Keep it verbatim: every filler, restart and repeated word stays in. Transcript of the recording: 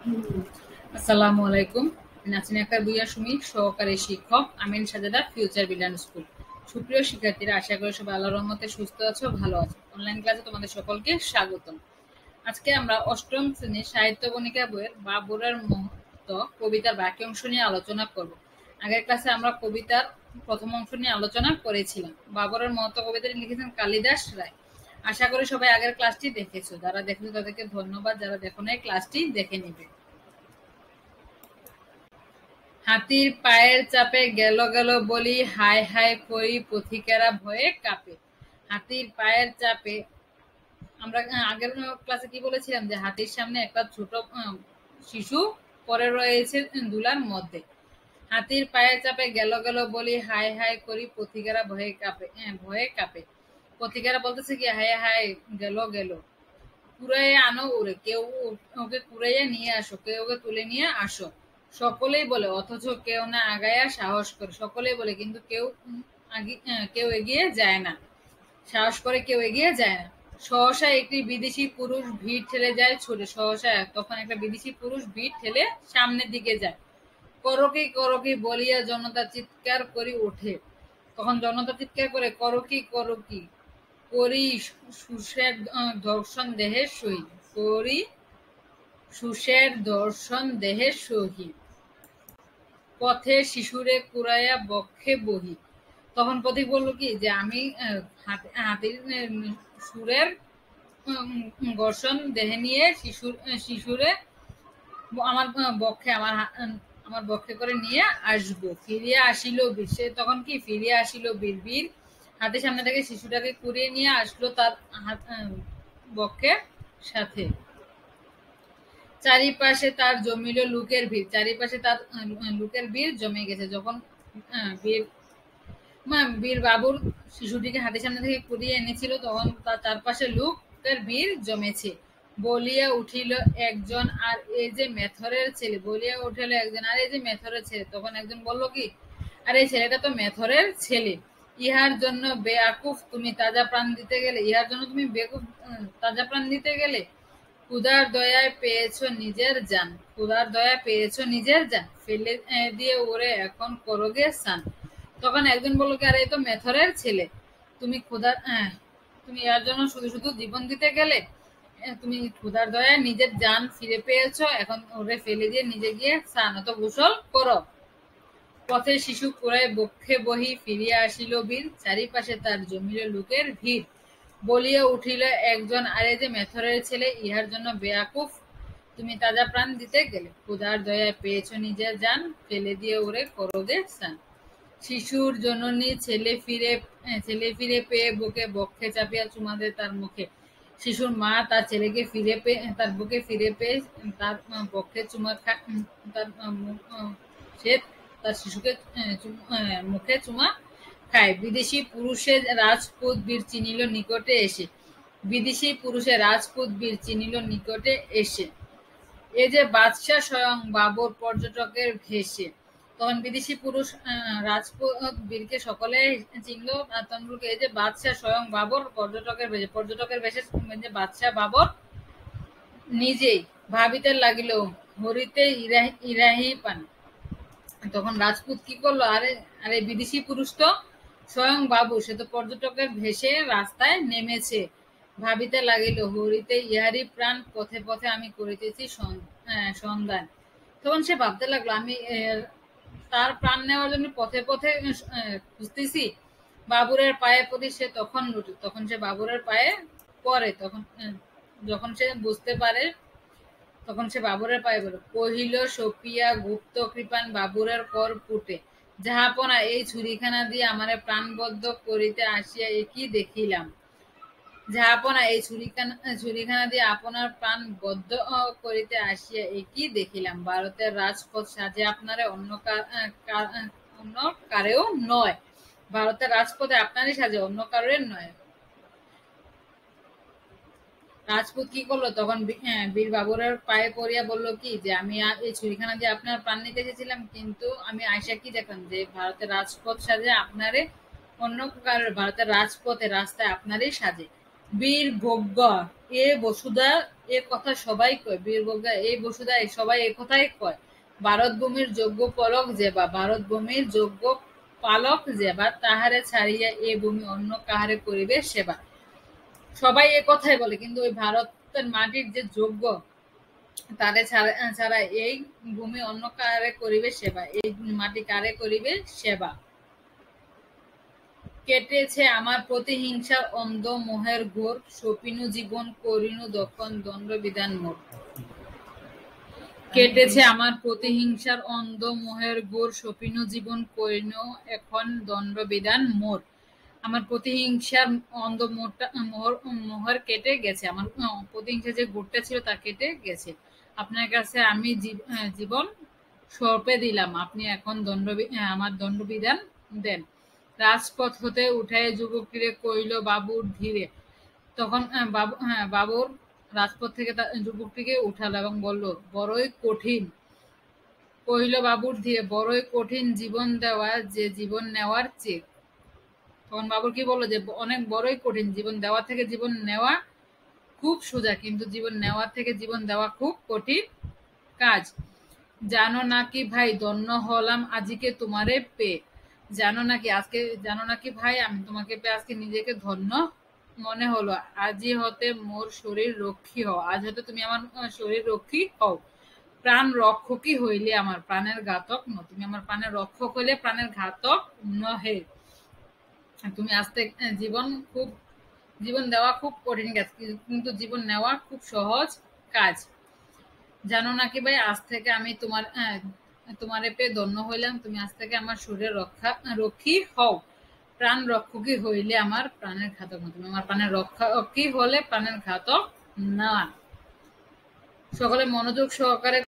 আসসালামু আলাইকুম। নাচনি আক্তার বুইয়া সুমি, সহকারী শিক্ষক, Amin Sajeda, future builder school. সুপ্রিয় শিক্ষার্থীরা, আশা করি সবাই আল্লাহর রহমতে সুস্থ আছো, ভালো আছো। অনলাইন ক্লাসে তোমাদের সকলকে স্বাগতম। আজকে আমরা অষ্টম শ্রেণীর সাহিত্য বণিকা বইয়ের বাবরের মহত্ব কবিতার বাক্যাংশ নিয়ে আলোচনা করব। আগের ক্লাসে আমরা কবিতার প্রথম অংশ নিয়ে আলোচনা করেছিলাম। বাবরের মহত্ব কবিতাটি লিখেছেন কালিদাস রায়। আশা করি সবাই আগের ক্লাসটি দেখেছো। যারা দেখেছো তাদেরকে ধন্যবাদ, যারা দেখো নাই ক্লাসটি দেখে নিবে। হাতির পায়ের চাপে গেল গেল বলি, হায় হায় করি পথিকেরা ভয়ে কাঁপে। হাতির পায়ের চাপে, আমরা আগের ক্লাসে কি বলেছিলাম যে হাতির সামনে একটা ছোট শিশু পড়ে রয়েছে দুলার মধ্যে। হাতির পায়ের চাপে গেল গেল বলি, হায় হায় করি পথিকেরা ভয়ে কাঁপে। ভয়ে কাঁপে পথিকেরা বলতেছে কি, হায় হায় গেল গেল, কুড়াইয়ে আনো ওরে, কেউ ওকে কুড়াইয়ে নিয়ে আসো, কেউ ওকে তুলে নিয়ে আসো। সকলেই বলে, অথচ কেউ না আগায়া সাহস করে। সকলেই বলে কিন্তু কেউ কেউ এগিয়ে যায় না, সাহস করে কেউ এগিয়ে যায় না। সহসা একটি বিদেশি পুরুষ ভিড় ঠেলে যায় ছুটে। সহসা তখন একটা বিদেশি পুরুষ ভিড় ঠেলে সামনের দিকে যায়। করকি করকি বলিয়া জনতা চিৎকার করি ওঠে। তখন জনতা চিৎকার করে, করকি করকি করি সুষের দর্শন দেহের সহিত, করি সুষের দর্শন দেহের সহিত, পথে শিশুরে কুড়াইয়া বক্ষে বহি। তখন পথিক বলল কি, যে আমি হাতির সুরের ঘর্ষণ দেহে নিয়ে শিশুর শিশুরে আমার বক্ষে আমার আমার বক্ষে করে নিয়ে আসবো। ফিরিয়া আসিল বীর। সে তখন কি ফিরিয়া আসিল বীর। বীর হাতের সামনে থেকে শিশুটাকে কুড়িয়ে নিয়ে আসলো তার হাত বক্ষের সাথে। চারিপাশে তার জমিল লোকের ভিড়। চারিপাশে তার লোকের ভিড় জমে গেছে। যখন বীর বীর বাবুর শিশুটিকে হাতের সামনে থেকে কুড়িয়ে এনেছিল, তখন তার চারপাশে লোকের ভিড় জমেছে। বলিয়া উঠিল একজন, আর এই যে মেথরের ছেলে। বলিয়া উঠিল একজন, আর এই যে মেথরের ছেলে। তখন একজন বলল কি, আর এই ছেলেটা তো মেথরের ছেলে। ইহার জন্য বেয়াকুফ তুমি তাজা প্রাণ দিতে গেলে। ইহার জন্য তুমি বেকুফ তাজা প্রাণ দিতে গেলে। খুদার দয়ায় পেয়েছ নিজের জান। খুদার দয়া পেয়েছ নিজের জান, ফেলে দিয়ে ওরে এখন করোগে স্নান। তখন একজন বলল কি, আরে তো মেথরের ছেলে, তুমি খুদার তুমি এর জন্য শুধু শুধু জীবন দিতে গেলে। তুমি খুদার দয়ায় নিজের জান ফিরে পেয়েছ, এখন ওরে ফেলে দিয়ে নিজে গিয়ে স্নান তো গোসল করো। পথে শিশু কুড়ায় বক্ষে বহি, ফিরিয়া আসিল বীর। চারিপাশে তার জমিল লোকের ভিড়। বলিয়া উঠিল একজন, আরে যে মেথরের ছেলে, ইহার জন্য বেয়াকুফ তুমি তাজা প্রাণ দিতে গেলে। খুদার দয়ায় পেয়েছ নিজের জান, ফেলে দিয়ে ওরে করোগে স্নান। শিশুর জননী ছেলে ফিরে ছেলে ফিরে পেয়ে বুকে বক্ষে চাপিয়া চুমা দেয় তার মুখে। শিশুর মা তার ছেলেকে ফিরে পেয়ে তার বুকে ফিরে পেয়ে তার বক্ষে চুমা খায়। তার সে তার শিশুকে মুখে চুমা খায়। বিদেশি পুরুষের রাজপুত বীর চিনিল নিকটে এসে। বিদেশি পুরুষের রাজপুত বীর চিনিল নিকটে এসে। এ যে বাদশাহ স্বয়ং বাবর পর্যটকের ভেসে। তখন বিদেশি পুরুষ রাজপুত বীরকে সকলে চিনল। তন্মুলকে এই যে বাদশাহ স্বয়ং বাবর পর্যটকের ভেসে। পর্যটকের ভেসে যে বাদশাহ বাবর নিজেই ভাবিতে লাগিল, হরিতে ইরাহি ইরাহি পান। তখন রাজপুত কি করলো, আরে আরে বিদেশি পুরুষ তো স্বয়ং বাবু, সে তো পর্যটকের ভেসে রাস্তায় নেমেছে। ভাবিতে লাগিল, হরিতে ইহারি প্রাণ, পথে পথে আমি করিতেছি সন্ধান। তখন সে ভাবতে লাগলো, আমি তার প্রাণ নেওয়ার জন্য পথে পথে খুঁজতেছি। বাবুরের পায়ে পড়ি। সে তখন তখন সে বাবুরের পায়ে পড়ে। তখন যখন সে বুঝতে পারে, তখন সে বাবুরের পায়ে পড়ে। কহিল সপিয়া গুপ্ত কৃপান বাবুরের কর পুটে। যাহাপনা এই ছুরিখানা দিয়ে আমারে প্রাণবদ্ধ করিতে আসিয়া একই দেখিলাম। যাহাপনা এই ছুরিখানা ছুরিখানা দিয়ে আপনার প্রাণ বদ্ধ করিতে আসিয়া একই দেখিলাম। ভারতের রাজপথ সাজে আপনারে অন্য অন্য কারেও নয়। ভারতের রাজপথে আপনারই সাজে, অন্য কারোর নয়। রাজপুত কি করলো, তখন বীর বাবুরের পায়ে পড়িয়া বলল কি, যে আমি এই ছুরিখানা দিয়ে আপনার প্রাণ নিতে এসেছিলাম, কিন্তু আমি আয়সা কি দেখলাম, যে ভারতের রাজপথ সাজে আপনারে অন্য কারোর। ভারতের রাজপথে রাস্তায় আপনারই সাজে। বীর ভোগ্য এ বসুধা এ কথা সবাই কয়, বীর বলবে এই বসুধা সবাই এ কথাই কয়, ভারত ভূমির যোগ্য পলক যেবা, ভারত ভূমির যোগ্য পালক যেবা, তাহারে ছাড়িয়া এ ভূমি অন্য কাহারে করিবে সেবা। সবাই এ কথাই বলে, কিন্তু ওই ভারতের মাটির যে যোগ্য তারে ছাড়া ছাড়া এই ভূমি অন্য কারে করিবে সেবা, এই মাটি কারে করিবে সেবা। কেটেছে আমার প্রতিহিংসার অন্ধ মোহের ঘোর, সপিনু জীবন করিনু দক্ষণ দণ্ড বিধান মোর। কেটেছে আমার প্রতিহিংসার অন্ধ মোহের ঘোর, সপিনু জীবন করিনু এখন দণ্ড বিধান মোর। আমার প্রতিহিংসার অন্ধ মোহটা মোহর কেটে গেছে, আমার প্রতিহিংসা যে ঘোরটা ছিল তা কেটে গেছে। আপনার কাছে আমি জীবন সঁপে দিলাম, আপনি এখন দণ্ড আমার দণ্ডবিধান দেন। রাজপথ হতে উঠায় যুবকটিরে কইল বাবুর ধীরে, তখন বাবু হ্যাঁ বাবুর রাজপথ থেকে যুবকটিকে উঠালো এবং বলল বড়ই কঠিন, কহিল বাবুর ধীরে, বড়ই কঠিন জীবন দেওয়া যে জীবন নেওয়ার চেয়ে। তখন বাবুর কি বললো যে অনেক বড়ই কঠিন, জীবন দেওয়া থেকে জীবন নেওয়া খুব সোজা, কিন্তু জীবন নেওয়া থেকে জীবন দেওয়া খুব কঠিন কাজ। জানো নাকি ভাই ধন্য হলাম আজিকে তোমারে পেয়ে, জানো নাকি আজকে জানো নাকি ভাই আমি তোমাকে পেয়ে আজকে নিজেকে ধন্য মনে হলো। আজই হতে মোর শরীর রক্ষী হও, আজ হতে তুমি আমার শরীর রক্ষী হও। প্রাণ রক্ষকই হইলে আমার প্রাণের ঘাতক ন, তুমি আমার প্রাণের রক্ষক হইলে প্রাণের ঘাতক নহে। তুমি আজকে জীবন খুব জীবন দেওয়া খুব কঠিন কাজ, কিন্তু জীবন নেওয়া খুব সহজ কাজ। জানো নাকি ভাই আজ থেকে আমি তোমার তোমারে পেয়ে ধন্য হইলাম, তুমি আজ থেকে আমার শরীরের রক্ষা রক্ষী হও। প্রাণ রক্ষকই হইলে আমার প্রাণের ঘাতক না, তুমি আমার প্রাণের রক্ষকই হলে প্রাণের ঘাতক না। সকলে মনোযোগ সহকারে